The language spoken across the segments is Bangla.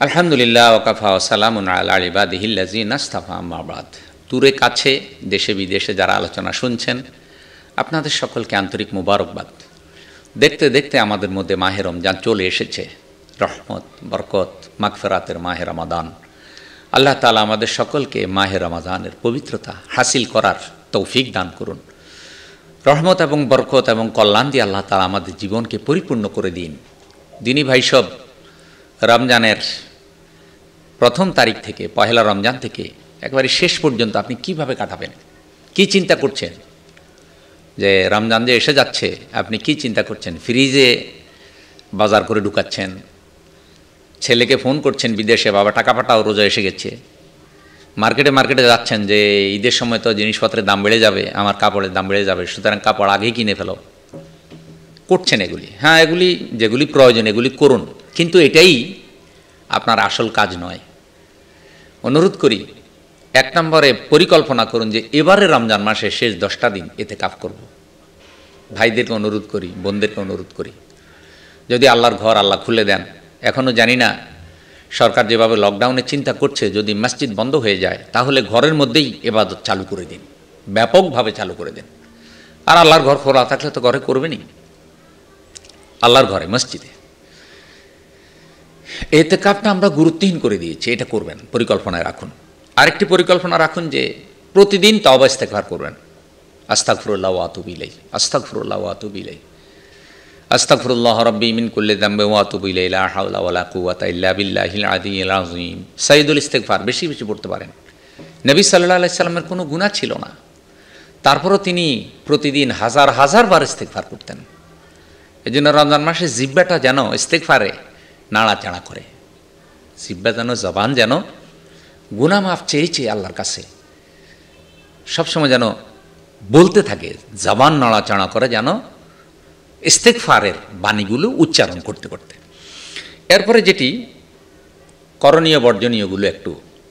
আলহামদুলিল্লাহ ওয়াকাফা ওয়াসালামুন আলা ইবাদিহিল্লাযিনা ইসতাফা আম্মা বাদ। দূরে কাছে দেশে বিদেশে যারা আলোচনা শুনছেন, আপনাদের সকলকে আন্তরিক মুবারকবাদ। দেখতে দেখতে আমাদের মধ্যে মাহে রমজান চলে এসেছে। রহমত, বরকত, মাগফিরাতের মাহে রমাদান। আল্লাহ তাআলা আমাদের সকলকে মাহে রমাদানের পবিত্রতা হাসিল করার তৌফিক দান করুন। রহমত এবং বরকত এবং কল্যাণ দিয়ে আল্লাহ তাআলা আমাদের জীবনকে পরিপূর্ণ করে দিন। দিনী ভাই সব, রমজানের প্রথম তারিখ থেকে, পহেলা রমজান থেকে একেবারে শেষ পর্যন্ত আপনি কিভাবে কাটাবেন, কি চিন্তা করছেন? যে রমজান যে এসে যাচ্ছে, আপনি কি চিন্তা করছেন? ফ্রিজে বাজার করে ঢুকাচ্ছেন, ছেলেকে ফোন করছেন বিদেশে, বাবা টাকা পাঠাও, রোজা এসে গেছে। মার্কেটে যাচ্ছেন যে ঈদের সময় তো জিনিসপত্রের দাম বেড়ে যাবে, আমার কাপড়ের দাম বেড়ে যাবে, সুতরাং কাপড় আগেই কিনে ফেলো। করছেন এগুলি, হ্যাঁ, এগুলি যেগুলি প্রয়োজন এগুলি করুন, কিন্তু এটাই আপনার আসল কাজ নয়। অনুরোধ করি, এক নম্বরে পরিকল্পনা করুন যে এবারে রমজান মাসের শেষ 10টা দিন ইতিকাফ করব। ভাইদেরকে অনুরোধ করি, বোনদেরকে অনুরোধ করি, যদি আল্লাহর ঘর আল্লাহ খুলে দেন। এখনও জানি না সরকার যেভাবে লকডাউনে চিন্তা করছে, যদি মসজিদ বন্ধ হয়ে যায় তাহলে ঘরের মধ্যেই ইবাদত চালু করে দিন, ব্যাপকভাবে চালু করে দিন। আর আল্লাহর ঘর খোলা থাকলে তো ঘরে করবেনই, আল্লাহর ঘরে মসজিদে। ইতিকাফটা আমরা গুরুত্বহীন করে দিয়েছি, এটা করবেন, পরিকল্পনায় রাখুন। আরেকটি পরিকল্পনা রাখুন যে প্রতিদিন তওবা ইস্তেগফার করবেন। আস্তাগফিরুল্লাহ ওয়া আতুবু ইলাইহি, আস্তাগফিরুল্লাহ ওয়া আতুবু ইলাইহি, আস্তাগফিরুল্লাহ রাব্বি মিন কুল্লি যামবি ওয়া আতুবু ইলাইহি, লা হাওলা ওয়া লা কুওয়াতা ইল্লা বিল্লাহিল আলিয়্যিল আযীম। সাইয়্যিদুল ইস্তেগফার বেশি বেশি পড়তে পারেন। নবী সাল্লাল্লাহু আলাইহি সাল্লামের কোনো গুনাহ ছিল না, তারপরও তিনি প্রতিদিন হাজার হাজার বার ইস্তেগফার করতেন। এজন্য রমজান মাসে জিহ্বাটা যেন ইস্তেগফারে নাড়াচাড়া করে, জিহ্বা যেন, জবান যেন গুনাহ মাফ চেয়ে আল্লাহর কাছে সবসময় যেন বলতে থাকে, জবান নাড়াচাড়া করে যেন ইস্তেগফারের বাণীগুলো উচ্চারণ করতে করতে। এরপরে যেটি করণীয় বর্জনীয়গুলো একটু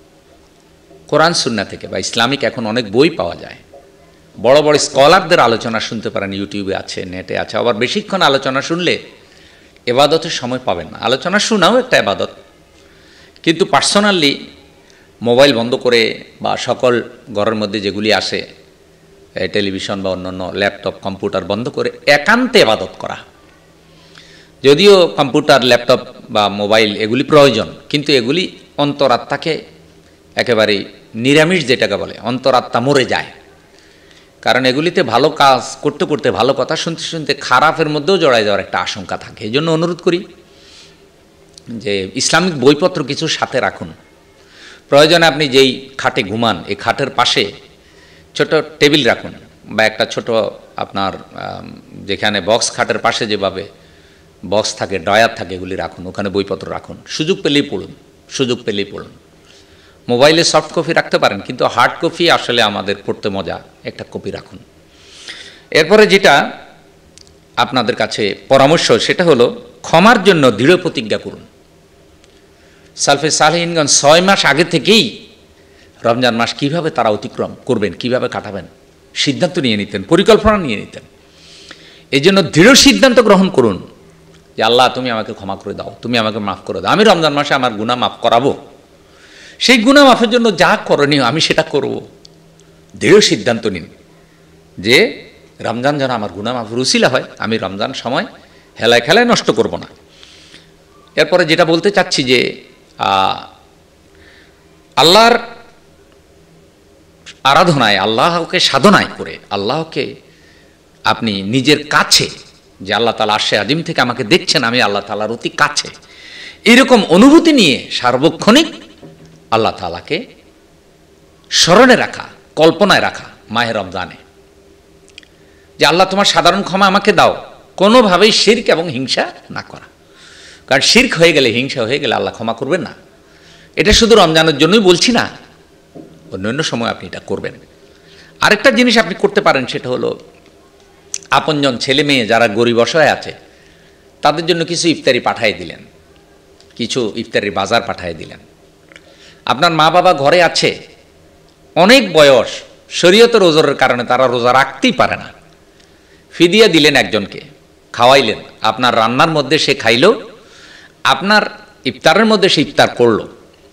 কোরআন সুন্নাহ থেকে বা ইসলামিক, এখন অনেক বই পাওয়া যায়, বড় বড় স্কলারদের আলোচনা শুনতে পারেন, ইউটিউবে আছে, নেটে আছে। আবার বেশিক্ষণ আলোচনা শুনলে এবাদতের সময় পাবেন না। আলোচনা শোনাও একটা এবাদত, কিন্তু পার্সোনালি মোবাইল বন্ধ করে বা সকল ঘরের মধ্যে যেগুলি আসে, টেলিভিশন বা অন্যান্য ল্যাপটপ, কম্পিউটার বন্ধ করে একান্তে এবাদত করা। যদিও কম্পিউটার, ল্যাপটপ বা মোবাইল এগুলি প্রয়োজন, কিন্তু এগুলি অন্তরাত্মাকে একেবারে নিরামিষ যেটাকে বলে, অন্তরাত্মা মরে যায়। কারণ এগুলিতে ভালো কাজ করতে করতে, ভালো কথা শুনতে শুনতে খারাপের মধ্যেও জড়ায় যাওয়ার একটা আশঙ্কা থাকে। এই জন্য অনুরোধ করি যে ইসলামিক বইপত্র কিছু সাথে রাখুন। প্রয়োজনে আপনি যেই খাটে ঘুমান, এই খাটের পাশে ছোট টেবিল রাখুন, বা একটা ছোট আপনার যেখানে বক্স, খাটের পাশে যেভাবে বক্স থাকে, ড্রয়ার থাকে, এগুলি রাখুন, ওখানে বইপত্র রাখুন। সুযোগ পেলেই পড়ুন, সুযোগ পেলেই পড়ুন। মোবাইলে সফট কপি রাখতে পারেন, কিন্তু হার্ড কপি আসলে আমাদের পড়তে মজা, একটা কপি রাখুন। এরপরে যেটা আপনাদের কাছে পরামর্শ, সেটা হলো ক্ষমার জন্য দৃঢ় প্রতিজ্ঞা করুন। সালফে সালেহিনগণ 6 মাস আগে থেকেই রমজান মাস কিভাবে তারা অতিক্রম করবেন, কিভাবে কাটাবেন, সিদ্ধান্ত নিয়ে নিতেন, পরিকল্পনা নিয়ে নিতেন। এই জন্য দৃঢ় সিদ্ধান্ত গ্রহণ করুন যে আল্লাহ তুমি আমাকে ক্ষমা করে দাও, তুমি আমাকে মাফ করে দাও, আমি রমজান মাসে আমার গুনাহ মাফ করাবো। সেই গুনাহ মাফের জন্য যা করণীয় আমি সেটা করব। দৃঢ় সিদ্ধান্ত নিন যে রমজান যেন আমার গুনাহ মাফের উসিলা হয়, আমি রমজান সময় হেলায় খেলায় নষ্ট করব না। এরপরে যেটা বলতে চাচ্ছি যে আল্লাহর আরাধনায়, আল্লাহকে সাধনায় করে আল্লাহকে আপনি নিজের কাছে, যে আল্লাহ তাআলা আরশে আজিম থেকে আমাকে দেখছেন, আমি আল্লাহ তাআলার অতি কাছে, এরকম অনুভূতি নিয়ে সার্বক্ষণিক আল্লাহ তাআলাকে স্মরণে রাখা, কল্পনায় রাখা মাহে রমজানে, যে আল্লাহ তোমার সাধারণ ক্ষমা আমাকে দাও, কোনোভাবেই শিরক এবং হিংসা না করা। কারণ শিরক হয়ে গেলে, হিংসা হয়ে গেলে আল্লাহ ক্ষমা করবেন না। এটা শুধু রমজানের জন্যই বলছি না, অন্যান্য সময় আপনি এটা করবেন। আরেকটা জিনিস আপনি করতে পারেন, সেটা হলো আপনজন ছেলে মেয়ে যারা গরিব অসহায় আছে তাদের জন্য কিছু ইফতারি পাঠিয়ে দিলেন, কিছু ইফতারির বাজার পাঠিয়ে দিলেন। আপনার মা বাবা ঘরে আছে, অনেক বয়স, শরীয়তের ওজরের কারণে তারা রোজা রাখতেই পারে না, ফিদিয়া দিলেন একজনকে, খাওয়াইলেন। আপনার রান্নার মধ্যে সে খাইল, আপনার ইফতারের মধ্যে সে ইফতার করলো,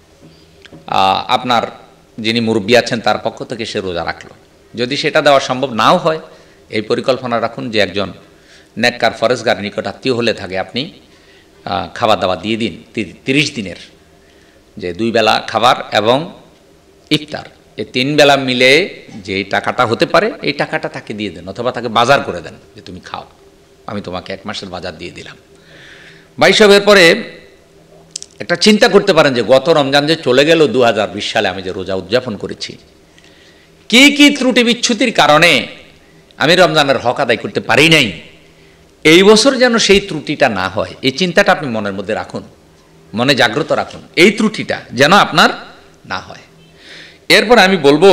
আপনার যিনি মুরব্বী আছেন তার পক্ষ থেকে সে রোজা রাখলো। যদি সেটা দেওয়া সম্ভব নাও হয়, এই পরিকল্পনা রাখুন যে একজন নেককার ফরেজগার নিকট আত্মীয় হলে থাকে আপনি খাবার দাবার দিয়ে দিন 30 দিনের, যে 2 বেলা খাবার এবং ইফতার, এই 3 বেলা মিলে যে টাকাটা হতে পারে এই টাকাটা তাকে দিয়ে দেন, অথবা তাকে বাজার করে দেন যে তুমি খাও, আমি তোমাকে 1 মাসের বাজার দিয়ে দিলাম। ভাই সাহেব, এরপরে একটা চিন্তা করতে পারেন যে গত রমজান যে চলে গেল 2020 সালে আমি যে রোজা উদযাপন করেছি, কি কি ত্রুটি বিচ্ছুতির কারণে আমি রমজানের হক আদায় করতে পারি নাই, এই বছর যেন সেই ত্রুটিটা না হয়, এই চিন্তাটা আপনি মনের মধ্যে রাখুন, মনে জাগ্রত রাখুন, এই ত্রুটিটা যেন আপনার না হয়। এরপর আমি বলবো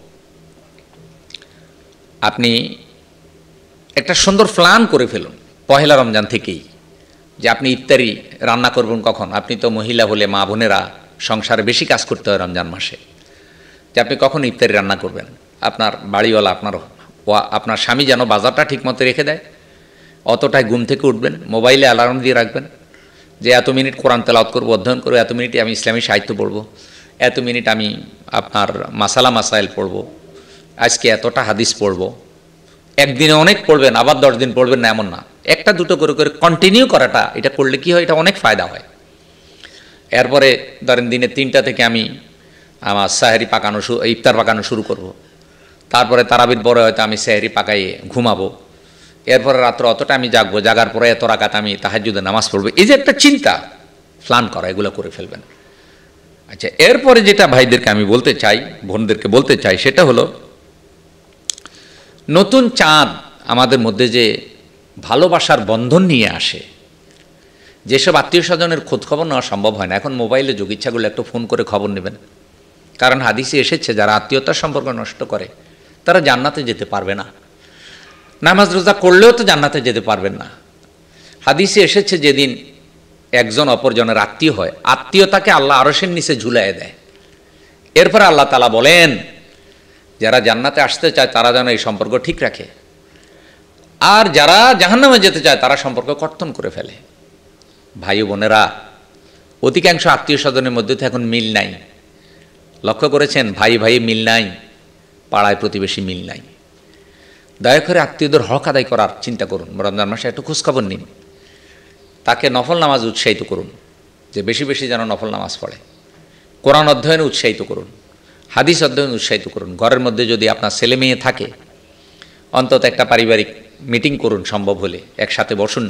আপনি একটা সুন্দর প্ল্যান করে ফেলুন পহেলা রমজান থেকেই, যে আপনি ইফতারি রান্না করবেন কখন। আপনি তো মহিলা হলে, মা বোনেরা সংসারে বেশি কাজ করতে হয় রমজান মাসে, যে আপনি কখন ইফতারি রান্না করবেন। আপনার বাড়িওয়ালা আপনার স্বামী যেন বাজারটা ঠিকমতো রেখে দেয়, অতটাই ঘুম থেকে উঠবেন, মোবাইলে অ্যালার্ম দিয়ে রাখবেন যে এত মিনিট কোরআন তেলাওয়াত করবো, অধ্যয়ন করবো, এত মিনিটে আমি ইসলামী সাহিত্য পড়বো, এত মিনিট আমি আপনার মাসাইল পড়বো, আজকে এতটা হাদিস পড়বো। একদিনে অনেক পড়বেন, আবার 10 দিন পড়বেন না এমন না, 1-2 করে করে কন্টিনিউ করাটা, এটা করলে কি হয়, এটা অনেক ফায়দা হয়। এরপরে ধরেন দিনে 3টা থেকে আমি আমার সাহেরি পাকানো ইফতার পাকানো শুরু করব। তারপরে তারাবির পরে হয়তো আমি সাহেরি পাকাইয়ে ঘুমাবো। এরপরে রাত্রে অতটা আমি জাগবো, জাগার পরে এত রাকাত আমি তাহাজ্জুদে নামাজ পড়বো। এই যে একটা চিন্তা, প্ল্যান করা, এগুলো করে ফেলবেন। আচ্ছা, এরপরে যেটা ভাইদেরকে আমি বলতে চাই, বোনদেরকে বলতে চাই, সেটা হলো নতুন চাঁদ আমাদের মধ্যে যে ভালোবাসার বন্ধন নিয়ে আসে, যেসব আত্মীয় স্বজনের খোঁজখবর নেওয়া সম্ভব হয় না, এখন মোবাইলে যোগ ইচ্ছাগুলো একটু ফোন করে খবর নেবেন। কারণ হাদিসে এসেছে যারা আত্মীয়তার সম্পর্ক নষ্ট করে তারা জান্নাতে যেতে পারবে না, নামাজ রোজা করলেও তো জান্নাতে যেতে পারবেন না। হাদিসে এসেছে যেদিন একজন অপরজনের আত্মীয় হয়, আত্মীয়তাকে আল্লাহ আরশের নিচে ঝুলাইয়ে দেয়। এরপরে আল্লাহ তাআলা বলেন যারা জান্নাতে আসতে চায় তারা যেন এই সম্পর্ক ঠিক রাখে, আর যারা জাহান্নামে যেতে চায় তারা সম্পর্ক কর্তন করে ফেলে। ভাই বোনেরা, অধিকাংশ আত্মীয় স্বজনের মধ্যে তো এখন মিল নাই। লক্ষ্য করেছেন, ভাই ভাই মিল নাই, পাড়ায় প্রতিবেশী মিল নাই। দয়া করে আত্মীয়দের হক আদায় করার চিন্তা করুন। রমজান মাসে একটু খোঁজখবর নিন, তাকে নফল নামাজ উৎসাহিত করুন, যে বেশি বেশি যেন নফল নামাজ পড়ে। কোরআন অধ্যয়নে উৎসাহিত করুন, হাদিস অধ্যয়নে উৎসাহিত করুন। ঘরের মধ্যে যদি আপনার ছেলে মেয়ে থাকে, অন্তত একটা পারিবারিক মিটিং করুন, সম্ভব হলে একসাথে বসুন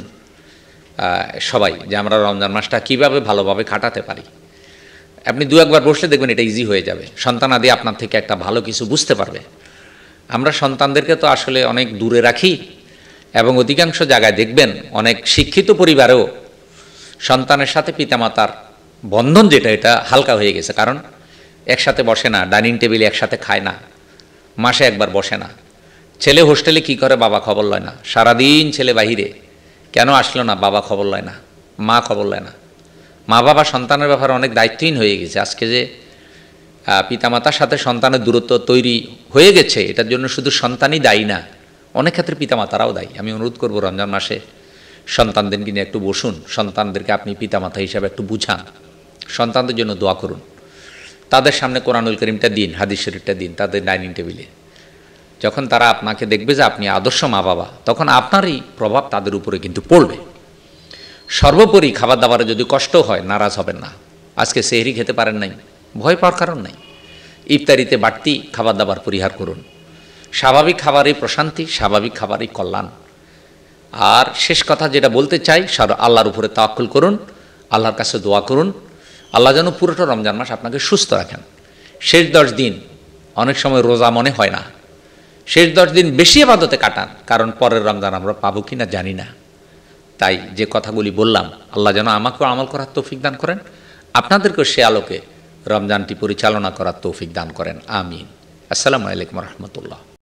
সবাই, যে আমরা রমজান মাসটা কীভাবে ভালোভাবে কাটাতে পারি। আপনি 2-1 বার বসলে দেখবেন এটা ইজি হয়ে যাবে। সন্তানাদি আপনার থেকে একটা ভালো কিছু বুঝতে পারবে। আমরা সন্তানদেরকে তো আসলে অনেক দূরে রাখি, এবং অধিকাংশ জায়গায় দেখবেন অনেক শিক্ষিত পরিবারেও সন্তানের সাথে পিতামাতার বন্ধন যেটা, এটা হালকা হয়ে গেছে। কারণ একসাথে বসে না, ডাইনিং টেবিলে একসাথে খায় না, মাসে একবার বসে না। ছেলে হোস্টেলে কি করে বাবা খবর লয় না, সারাদিন ছেলে বাহিরে, কেন আসলো না বাবা খবর লয় না, মা খবর লয় না। মা বাবা সন্তানের ব্যাপারে অনেক দায়িত্বহীন হয়ে গেছে। আজকে যে পিতামাতার সাথে সন্তানের দূরত্ব তৈরি হয়ে গেছে, এটার জন্য শুধু সন্তানই দায়ী না, অনেক ক্ষেত্রে পিতামাতারাও দায়ী। আমি অনুরোধ করব রমজান মাসে সন্তানদেরকে নিয়ে একটু বসুন, সন্তানদেরকে আপনি পিতামাতা হিসাবে একটু বুঝান, সন্তানদের জন্য দোয়া করুন, তাদের সামনে কোরআনুল কারীমটা দিন, হাদিস শরীফটা দিন তাদের ডাইনিং টেবিলে। যখন তারা আপনাকে দেখবে যে আপনি আদর্শ মা বাবা, তখন আপনারই প্রভাব তাদের উপরে কিন্তু পড়বে। সর্বোপরি খাবার দাবারে যদি কষ্ট হয়, নারাজ হবেন না। আজকে সেহরি খেতে পারেন নাই, ভয় পাওয়ার কারণ নাই। ইফতারিতে বাড়তি খাবার দাবার পরিহার করুন। স্বাভাবিক খাবারই প্রশান্তি, স্বাভাবিক খাবারই কল্যাণ। আর শেষ কথা যেটা বলতে চাই, আল্লাহর উপরে তাওয়াক্কুল করুন, আল্লাহর কাছে দোয়া করুন, আল্লাহ যেন পুরোটা রমজান মাস আপনাকে সুস্থ রাখেন। শেষ 10 দিন অনেক সময় রোজা মনে হয় না, শেষ 10 দিন বেশি ইবাদতে কাটান, কারণ পরের রমজান আমরা পাবো কিনা জানি না। তাই যে কথাগুলি বললাম, আল্লাহ যেন আমাকেও আমল করার তৌফিক দান করেন, আপনাদেরকেও সে আলোকে রমজানটি পরিচালনা করার তৌফিক দান করেন। আমিন। আসসালামু আলাইকুম রহমতুল্লাহ।